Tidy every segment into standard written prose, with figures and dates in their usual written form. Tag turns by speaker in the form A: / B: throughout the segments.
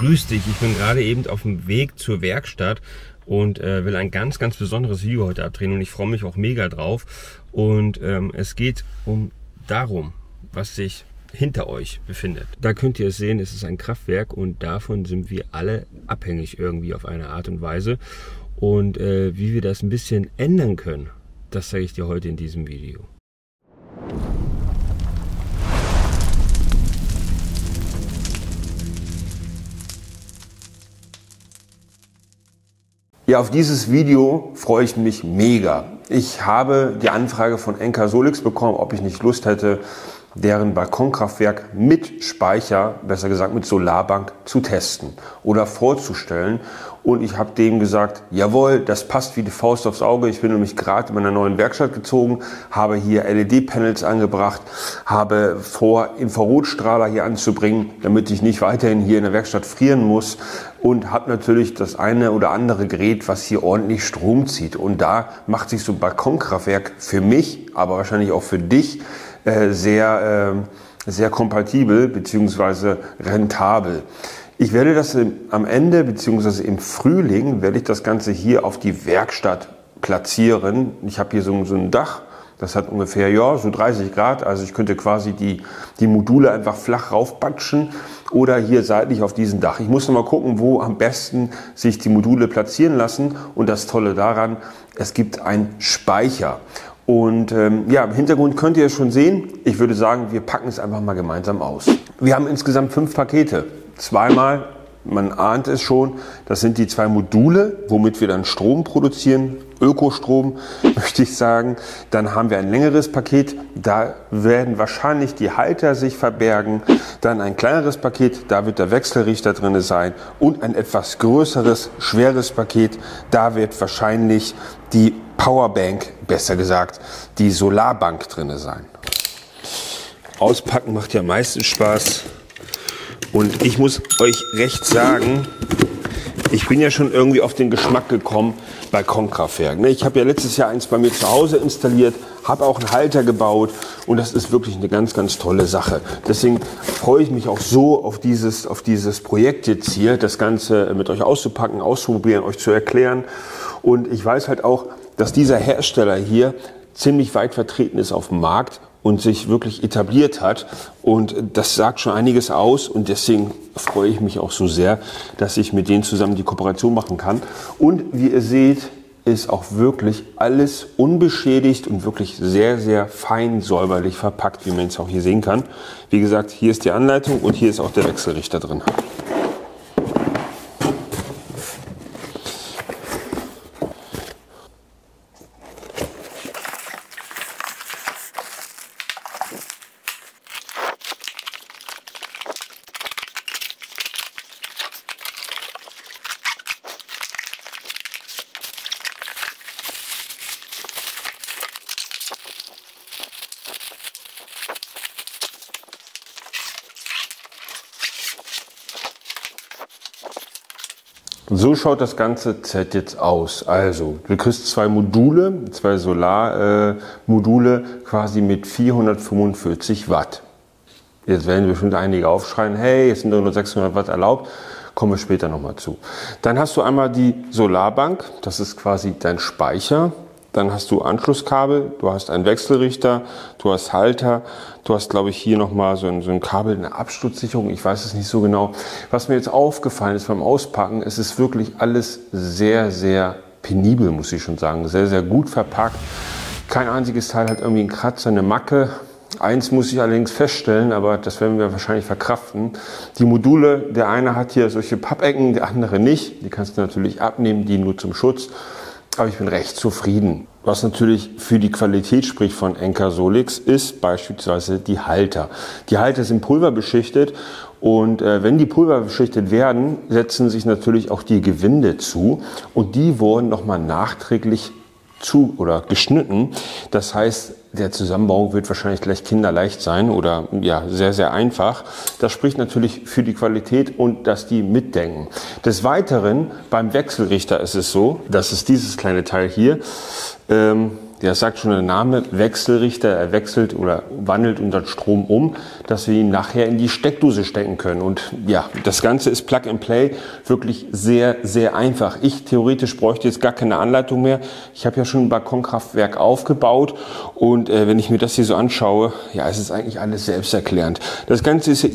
A: Grüß dich, ich bin gerade eben auf dem Weg zur Werkstatt und will ein ganz besonderes Video heute abdrehen und ich freue mich auch mega drauf. Und es geht darum, was sich hinter euch befindet. Da könnt ihr es sehen, es ist ein Kraftwerk und davon sind wir alle abhängig irgendwie auf eine Art und Weise. Und wie wir das ein bisschen ändern können, das zeige ich dir heute in diesem Video.
B: Ja, auf dieses Video freue ich mich mega. Ich habe die Anfrage von Encasolix bekommen, ob ich nicht Lust hätte, deren Balkonkraftwerk mit Speicher, besser gesagt mit Solarbank, zu testen oder vorzustellen. Und ich habe dem gesagt, jawohl, das passt wie die Faust aufs Auge. Ich bin nämlich gerade in meiner neuen Werkstatt gezogen, habe hier LED-Panels angebracht, habe vor, Infrarotstrahler hier anzubringen, damit ich nicht weiterhin hier in der Werkstatt frieren muss. Und habe natürlich das eine oder andere Gerät, was hier ordentlich Strom zieht. Und da macht sich so ein Balkonkraftwerk für mich, aber wahrscheinlich auch für dich, sehr kompatibel bzw. rentabel. Ich werde das am Ende bzw. im Frühling werde ich das Ganze hier auf die Werkstatt platzieren. Ich habe hier so ein Dach, das hat ungefähr so 30 Grad, also ich könnte quasi die Module einfach flach raufpatschen oder hier seitlich auf diesem Dach. Ich muss noch mal gucken, wo am besten sich die Module platzieren lassen, und das Tolle daran, es gibt einen Speicher. Und ja, im Hintergrund könnt ihr es schon sehen. Ich würde sagen, wir packen es einfach mal gemeinsam aus. Wir haben insgesamt 5 Pakete. Zweimal, man ahnt es schon, das sind die 2 Module, womit wir dann Strom produzieren. Ökostrom, möchte ich sagen. Dann haben wir ein längeres Paket, da werden wahrscheinlich die Halter sich verbergen. Dann ein kleineres Paket, da wird der Wechselrichter drin sein. Und ein etwas größeres, schweres Paket, da wird wahrscheinlich die Powerbank, besser gesagt, die Solarbank drin sein. Auspacken macht ja meistens Spaß. Und ich muss euch recht sagen, ich bin ja schon irgendwie auf den Geschmack gekommen, Balkonkraftwerk. Ich habe ja letztes Jahr eins bei mir zu Hause installiert, habe auch einen Halter gebaut und das ist wirklich eine ganz tolle Sache. Deswegen freue ich mich auch so auf dieses Projekt jetzt hier, das Ganze mit euch auszupacken, auszuprobieren, euch zu erklären. Und ich weiß halt auch, dass dieser Hersteller hier ziemlich weit vertreten ist auf dem Markt und sich wirklich etabliert hat. Und das sagt schon einiges aus. Und deswegen freue ich mich auch so sehr, dass ich mit denen zusammen die Kooperation machen kann. Und wie ihr seht, ist auch wirklich alles unbeschädigt und wirklich sehr fein säuberlich verpackt, wie man es auch hier sehen kann. Wie gesagt, hier ist die Anleitung und hier ist auch der Wechselrichter drin. So schaut das ganze Set jetzt aus. Also, du kriegst 2 Module, 2 Solarmodule, quasi mit 445 Watt. Jetzt werden bestimmt einige aufschreien, hey, jetzt sind nur 600 Watt erlaubt. Kommen wir später nochmal zu. Dann hast du einmal die Solarbank, das ist quasi dein Speicher. Dann hast du Anschlusskabel, du hast einen Wechselrichter, du hast Halter, du hast, glaube ich, hier nochmal so ein Kabel, eine Absturzsicherung, ich weiß es nicht so genau. Was mir jetzt aufgefallen ist beim Auspacken, es ist wirklich alles sehr penibel, muss ich schon sagen. Sehr gut verpackt. Kein einziges Teil hat irgendwie einen Kratzer, eine Macke. Eins muss ich allerdings feststellen, aber das werden wir wahrscheinlich verkraften. Die Module, der eine hat hier solche Pappecken, der andere nicht. Die kannst du natürlich abnehmen, die nur zum Schutz. Aber ich bin recht zufrieden. Was natürlich für die Qualität spricht von Encasolix ist beispielsweise die Halter. Die Halter sind pulverbeschichtet und wenn die pulverbeschichtet werden, setzen sich natürlich auch die Gewinde zu und die wurden nochmal nachträglich geschnitten. Das heißt, der Zusammenbau wird wahrscheinlich gleich kinderleicht sein oder ja, sehr einfach. Das spricht natürlich für die Qualität und dass die mitdenken. Des Weiteren beim Wechselrichter ist es so, dass es dieses kleine Teil hier, das sagt schon der Name, Wechselrichter, er wechselt oder wandelt unseren Strom um, dass wir ihn nachher in die Steckdose stecken können. Und ja, das Ganze ist Plug and Play, wirklich sehr, sehr einfach. Ich theoretisch bräuchte jetzt gar keine Anleitung mehr. Ich habe ja schon ein Balkonkraftwerk aufgebaut und wenn ich mir das hier so anschaue, ja, es ist eigentlich alles selbsterklärend. Das Ganze ist ja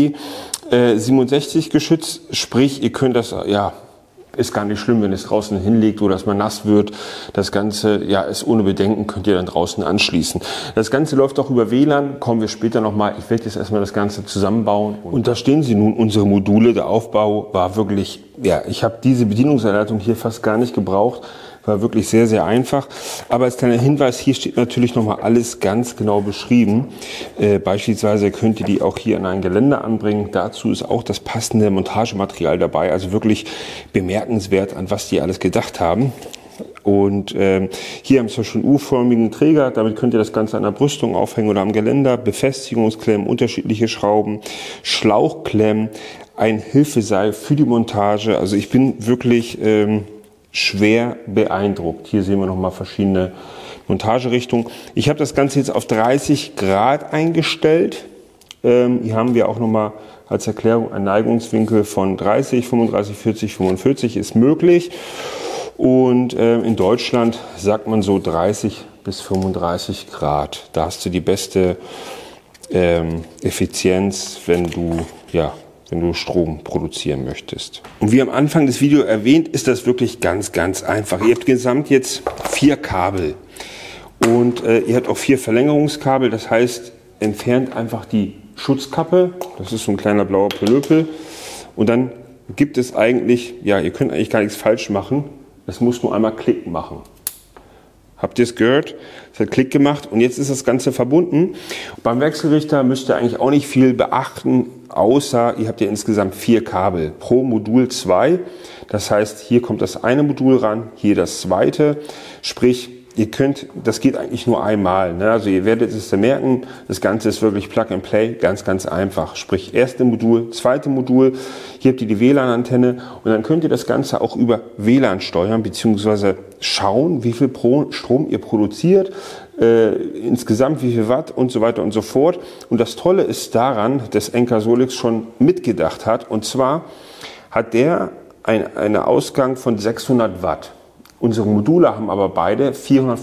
B: IP67 geschützt, sprich, ihr könnt das, ja, ist gar nicht schlimm, wenn es draußen hinliegt oder dass man nass wird. Das Ganze, ja, ist ohne Bedenken, könnt ihr dann draußen anschließen. Das Ganze läuft auch über WLAN, kommen wir später nochmal. Ich werde jetzt erstmal das Ganze zusammenbauen. Und da stehen sie nun, unsere Module. Der Aufbau war wirklich, ja, ich habe diese Bedienungsanleitung hier fast gar nicht gebraucht. War wirklich sehr, sehr einfach. Aber als kleiner Hinweis, hier steht natürlich nochmal alles ganz genau beschrieben. Beispielsweise könnt ihr die auch hier an ein Geländer anbringen. Dazu ist auch das passende Montagematerial dabei. Also wirklich bemerkenswert, an was die alles gedacht haben. Und hier haben wir schon einen U-förmigen Träger. Damit könnt ihr das Ganze an der Brüstung aufhängen oder am Geländer. Befestigungsklemmen, unterschiedliche Schrauben, Schlauchklemmen, ein Hilfeseil für die Montage. Also ich bin wirklich schwer beeindruckt. Hier sehen wir nochmal verschiedene Montagerichtungen. Ich habe das Ganze jetzt auf 30 Grad eingestellt. Hier haben wir auch nochmal als Erklärung einen Neigungswinkel von 30, 35, 40, 45 ist möglich. Und in Deutschland sagt man so 30 bis 35 Grad. Da hast du die beste Effizienz, wenn du Strom produzieren möchtest. Und wie am Anfang des Videos erwähnt, ist das wirklich ganz, ganz einfach. Ihr habt gesamt jetzt 4 Kabel und ihr habt auch 4 Verlängerungskabel. Das heißt, entfernt einfach die Schutzkappe. Das ist so ein kleiner blauer Pelöpel. Und dann gibt es eigentlich, ja, ihr könnt eigentlich gar nichts falsch machen. Es muss nur einmal Klick machen. Habt ihr es gehört? Es hat Klick gemacht und jetzt ist das Ganze verbunden. Beim Wechselrichter müsst ihr eigentlich auch nicht viel beachten, außer ihr habt ja insgesamt 4 Kabel. Pro Modul 2. Das heißt, hier kommt das eine Modul ran, hier das zweite. Sprich, ihr könnt, das geht eigentlich nur einmal. Ne? Also ihr werdet es merken, das Ganze ist wirklich Plug and Play, ganz, ganz einfach. Sprich, erste Modul, zweite Modul, hier habt ihr die WLAN-Antenne und dann könnt ihr das Ganze auch über WLAN steuern, beziehungsweise schauen, wie viel Strom ihr produziert, insgesamt wie viel Watt und so weiter und so fort. Und das Tolle ist daran, dass Enka Solix schon mitgedacht hat, und zwar hat der einen Ausgang von 600 Watt. Unsere Module haben aber beide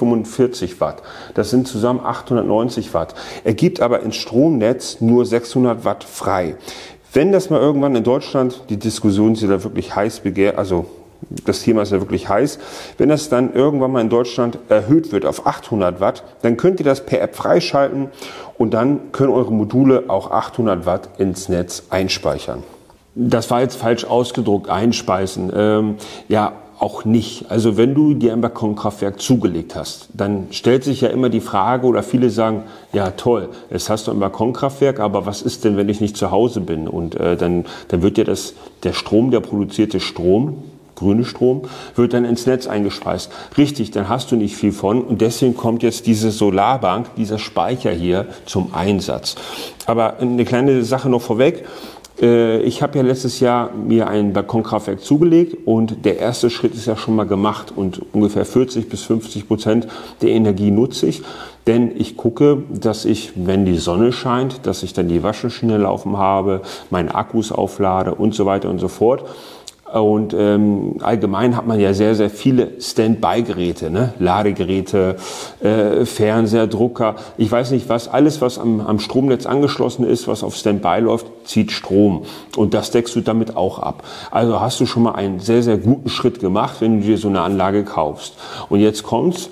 B: 445 Watt. Das sind zusammen 890 Watt. Er gibt aber ins Stromnetz nur 600 Watt frei. Wenn das mal irgendwann in Deutschland, die Diskussion ist ja da wirklich heiß begehrt, also das Thema ist ja wirklich heiß, wenn das dann irgendwann mal in Deutschland erhöht wird auf 800 Watt, dann könnt ihr das per App freischalten und dann können eure Module auch 800 Watt ins Netz einspeichern. Das war jetzt falsch ausgedruckt, einspeisen. Ja, auch nicht. Also wenn du dir ein Balkonkraftwerk zugelegt hast, dann stellt sich ja immer die Frage, oder viele sagen, ja toll, jetzt hast du ein Balkonkraftwerk, aber was ist denn, wenn ich nicht zu Hause bin? Und dann wird ja der Strom, der produzierte Strom, grüne Strom, wird dann ins Netz eingespeist. Richtig, dann hast du nicht viel von und deswegen kommt jetzt diese Solarbank, dieser Speicher hier zum Einsatz. Aber eine kleine Sache noch vorweg. Ich habe ja letztes Jahr mir ein Balkonkraftwerk zugelegt und der erste Schritt ist ja schon mal gemacht und ungefähr 40 bis 50% der Energie nutze ich, denn ich gucke, dass ich, wenn die Sonne scheint, dass ich dann die Waschmaschine laufen habe, meine Akkus auflade und so weiter und so fort. Und allgemein hat man ja sehr, sehr viele Standby-Geräte, ne? Ladegeräte, Fernseher, Drucker, ich weiß nicht was, alles was am Stromnetz angeschlossen ist, was auf Standby läuft, zieht Strom und das deckst du damit auch ab. Also hast du schon mal einen sehr, sehr guten Schritt gemacht, wenn du dir so eine Anlage kaufst. Und jetzt kommt's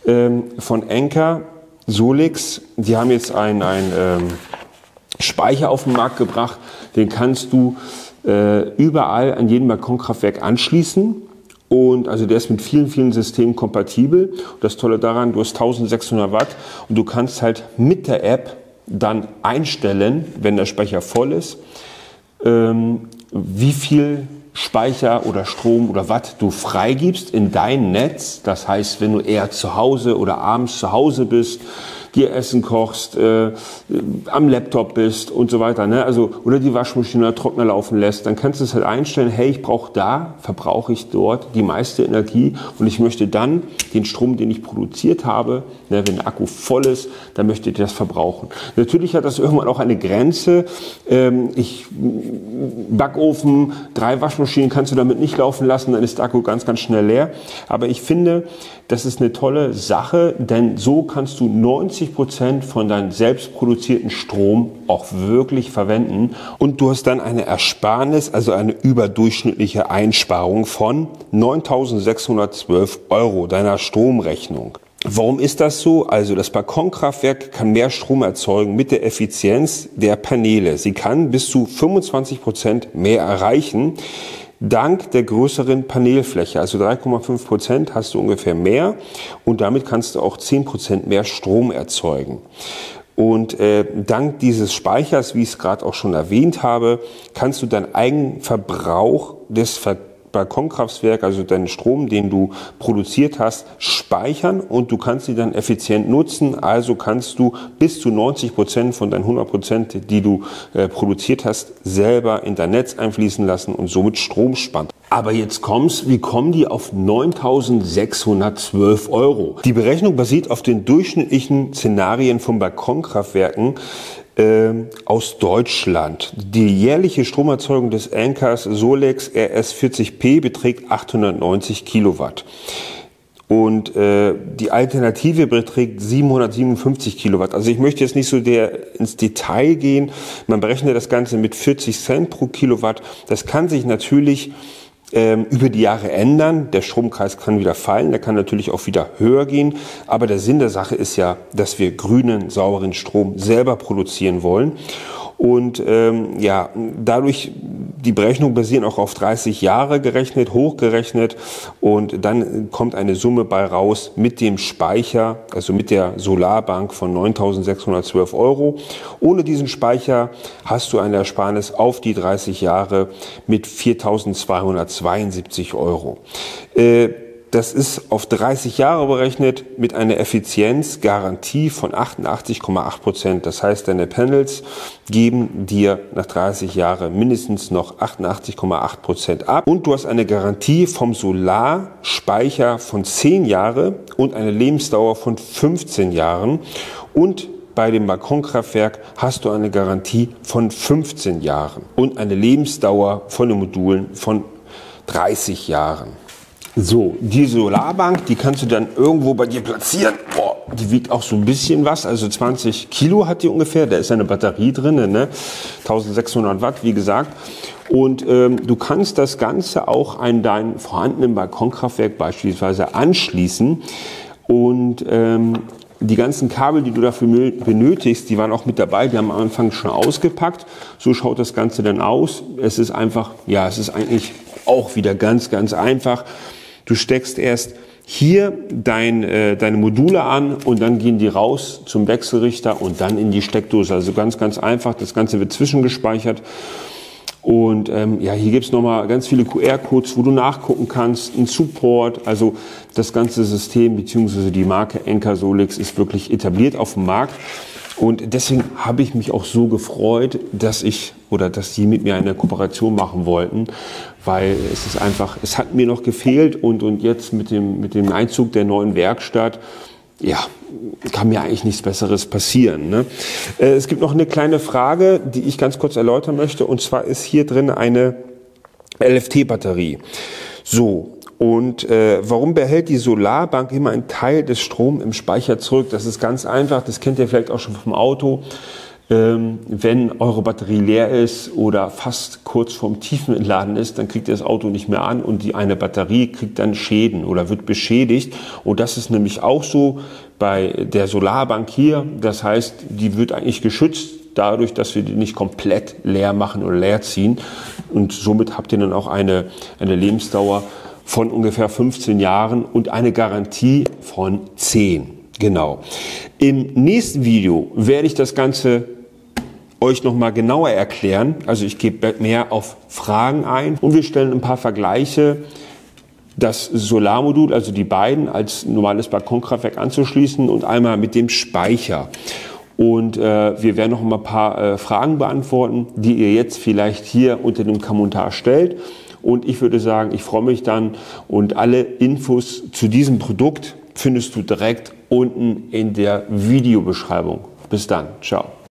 B: von Enka Solix, die haben jetzt einen Speicher auf den Markt gebracht, den kannst du überall an jedem Balkonkraftwerk anschließen und also der ist mit vielen, vielen Systemen kompatibel. Und das Tolle daran, du hast 1600 Watt und du kannst halt mit der App dann einstellen, wenn der Speicher voll ist, wie viel Speicher oder Strom oder Watt du freigibst in dein Netz. Das heißt, wenn du eher zu Hause oder abends zu Hause bist, dir Essen kochst, am Laptop bist und so weiter, ne? Also, oder die Waschmaschine oder Trockner laufen lässt, dann kannst du es halt einstellen, hey, verbrauche ich dort die meiste Energie und ich möchte dann den Strom, den ich produziert habe, ne, wenn der Akku voll ist, dann möchte ich das verbrauchen. Natürlich hat das irgendwann auch eine Grenze. Backofen, 3 Waschmaschinen kannst du damit nicht laufen lassen, dann ist der Akku ganz, ganz schnell leer. Aber ich finde, das ist eine tolle Sache, denn so kannst du 90% von deinem selbst produzierten Strom auch wirklich verwenden und du hast dann eine Ersparnis, also eine überdurchschnittliche Einsparung von 9.612 € deiner Stromrechnung. Warum ist das so? Also das Balkonkraftwerk kann mehr Strom erzeugen mit der Effizienz der Paneele. Sie kann bis zu 25% mehr erreichen. Dank der größeren Panelfläche, also 3,5% hast du ungefähr mehr und damit kannst du auch 10% mehr Strom erzeugen. Und dank dieses Speichers, wie ich es gerade auch schon erwähnt habe, kannst du deinen Eigenverbrauch des Balkonkraftwerk, also deinen Strom, den du produziert hast, speichern und du kannst sie dann effizient nutzen. Also kannst du bis zu 90% von deinen 100%, die du produziert hast, selber in dein Netz einfließen lassen und somit Strom sparen. Aber jetzt kommt's, wie kommen die auf 9.612 €? Die Berechnung basiert auf den durchschnittlichen Szenarien von Balkonkraftwerken aus Deutschland. Die jährliche Stromerzeugung des Enkers Solex RS40P beträgt 890 Kilowatt. Und die Alternative beträgt 757 Kilowatt. Also ich möchte jetzt nicht so ins Detail gehen. Man berechnet das Ganze mit 40 Cent pro Kilowatt. Das kann sich natürlich über die Jahre ändern. Der Strompreis kann wieder fallen, der kann natürlich auch wieder höher gehen. Aber der Sinn der Sache ist ja, dass wir grünen, sauberen Strom selber produzieren wollen. Und dadurch, die Berechnungen basieren auch auf 30 Jahre gerechnet, hochgerechnet und dann kommt eine Summe bei raus mit dem Speicher, also mit der Solarbank von 9.612 €. Ohne diesen Speicher hast du eine Ersparnis auf die 30 Jahre mit 4.272 €. Das ist auf 30 Jahre berechnet mit einer Effizienzgarantie von 88,8%. Das heißt, deine Panels geben dir nach 30 Jahren mindestens noch 88,8% ab. Und du hast eine Garantie vom Solarspeicher von 10 Jahre und eine Lebensdauer von 15 Jahren. Und bei dem Balkonkraftwerk hast du eine Garantie von 15 Jahren und eine Lebensdauer von den Modulen von 30 Jahren. So, die Solarbank, die kannst du dann irgendwo bei dir platzieren. Boah, die wiegt auch so ein bisschen was, also 20 Kilo hat die ungefähr. Da ist eine Batterie drin, ne? 1600 Watt, wie gesagt. Und du kannst das Ganze auch an dein vorhandenen Balkonkraftwerk beispielsweise anschließen. Und die ganzen Kabel, die du dafür benötigst, die waren auch mit dabei, die haben am Anfang schon ausgepackt. So schaut das Ganze dann aus. Es ist einfach, ja, es ist eigentlich auch wieder ganz, ganz einfach. Du steckst erst hier deine Module an und dann gehen die raus zum Wechselrichter und dann in die Steckdose. Also ganz, ganz einfach. Das Ganze wird zwischengespeichert. Und hier gibt's nochmal ganz viele QR-Codes, wo du nachgucken kannst, ein Support. Also das ganze System bzw. die Marke Enka Solex ist wirklich etabliert auf dem Markt. Und deswegen habe ich mich auch so gefreut, dass die mit mir eine Kooperation machen wollten, weil es ist einfach, es hat mir noch gefehlt und jetzt mit dem Einzug der neuen Werkstatt, ja, kann mir eigentlich nichts Besseres passieren, ne? Es gibt noch eine kleine Frage, die ich ganz kurz erläutern möchte, und zwar ist hier drin eine LFT-Batterie. So. Und warum behält die Solarbank immer einen Teil des Stroms im Speicher zurück? Das ist ganz einfach, das kennt ihr vielleicht auch schon vom Auto. Wenn eure Batterie leer ist oder fast kurz vorm Tiefenentladen ist, dann kriegt ihr das Auto nicht mehr an und eine Batterie kriegt dann Schäden oder wird beschädigt. Und das ist nämlich auch so bei der Solarbank hier. Das heißt, die wird eigentlich geschützt dadurch, dass wir die nicht komplett leer machen oder leer ziehen. Und somit habt ihr dann auch eine Lebensdauer von ungefähr 15 Jahren und eine Garantie von 10. Genau. Im nächsten Video werde ich das Ganze euch nochmal genauer erklären. Also ich gebe mehr auf Fragen ein und wir stellen ein paar Vergleiche das Solarmodul, also die beiden, als normales Balkonkraftwerk anzuschließen und einmal mit dem Speicher. Und wir werden noch mal ein paar Fragen beantworten, die ihr jetzt vielleicht hier unter dem Kommentar stellt. Und ich würde sagen, ich freue mich dann, und alle Infos zu diesem Produkt findest du direkt unten in der Videobeschreibung. Bis dann. Ciao.